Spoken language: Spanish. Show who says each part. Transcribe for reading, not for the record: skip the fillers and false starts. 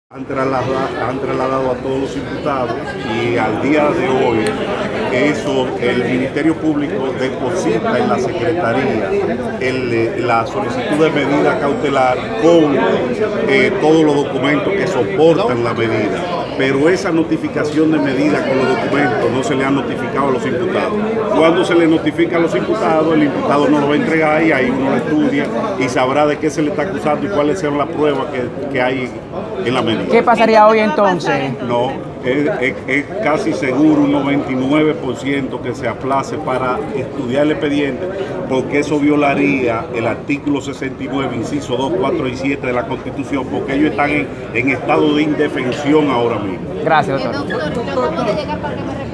Speaker 1: Han trasladado a todos los imputados y al día de hoy el Ministerio Público deposita en la Secretaría la solicitud de medida cautelar con todos los documentos que soportan la medida, pero esa notificación de medida con los documentos no se le ha notificado a los imputados. Cuando se le notifica a los imputados, el imputado no lo va a entregar y ahí uno lo estudia y sabrá de qué se le está acusando y cuáles son las pruebas que hay en la medida.
Speaker 2: ¿Qué pasaría hoy entonces?
Speaker 1: No, es casi seguro un 99% que se aplace para estudiar el expediente, porque eso violaría el artículo 69, inciso 2, 4 y 7 de la Constitución, porque ellos están en estado de indefensión ahora mismo.
Speaker 2: Gracias, doctor.
Speaker 3: Doctor,